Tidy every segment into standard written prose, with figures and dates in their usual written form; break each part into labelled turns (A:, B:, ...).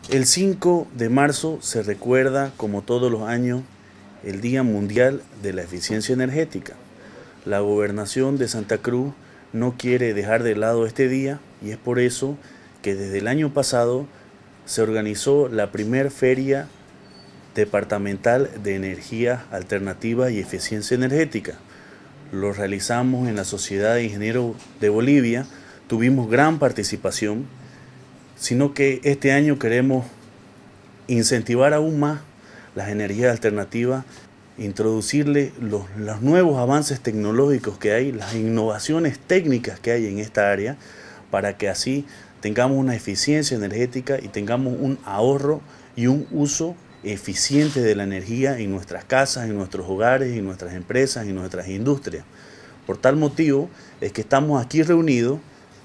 A: El 5 de marzo se recuerda, como todos los años, el Día Mundial de la Eficiencia Energética. La Gobernación de Santa Cruz no quiere dejar de lado este día y es por eso que desde el año pasado se organizó la primer feria departamental de energía alternativa y eficiencia energética. Lo realizamos en la Sociedad de Ingenieros de Bolivia, tuvimos gran participación, sino que este año queremos incentivar aún más las energías alternativas, introducirle los nuevos avances tecnológicos que hay, las innovaciones técnicas que hay en esta área, para que así tengamos una eficiencia energética y tengamos un ahorro y un uso eficiente de la energía en nuestras casas, en nuestros hogares, en nuestras empresas, en nuestras industrias. Por tal motivo es que estamos aquí reunidos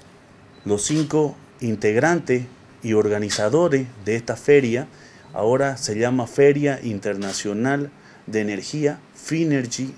A: los 5 integrantes y organizadores de esta feria. Ahora se llama Feria Internacional de Energía Finergy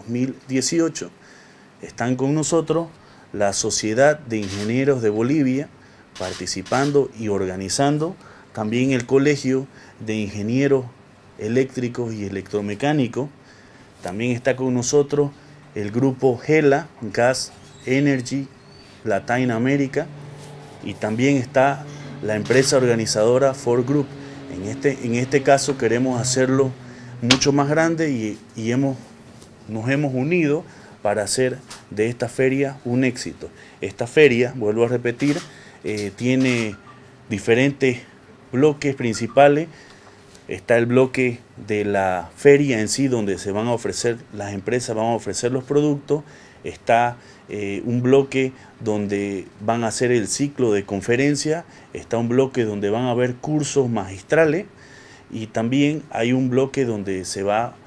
A: 2018. Están con nosotros la Sociedad de Ingenieros de Bolivia participando y organizando, también el Colegio de Ingenieros Eléctricos y Electromecánicos. También está con nosotros el grupo GELA, Gas Energy Latin America, y también está la empresa organizadora Ford Group. En este caso queremos hacerlo mucho más grande y nos hemos unido para hacer de esta feria un éxito. Esta feria, vuelvo a repetir, tiene diferentes bloques principales. Está el bloque de la feria en sí, donde se van a ofrecer, las empresas van a ofrecer los productos. Está un bloque donde van a hacer el ciclo de conferencia. Está un bloque donde van a haber cursos magistrales. Y también hay un bloque donde se va a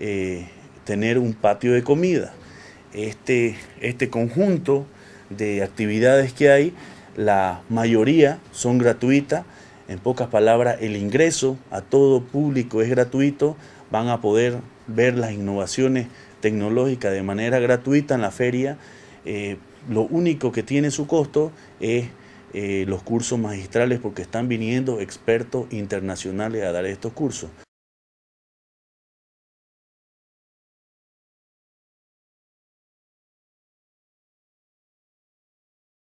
A: tener un patio de comida. Este conjunto de actividades que hay, la mayoría son gratuitas. En pocas palabras, el ingreso a todo público es gratuito. Van a poder ver las innovaciones tecnológicas de manera gratuita en la feria. Lo único que tiene su costo es los cursos magistrales, porque están viniendo expertos internacionales a dar estos cursos.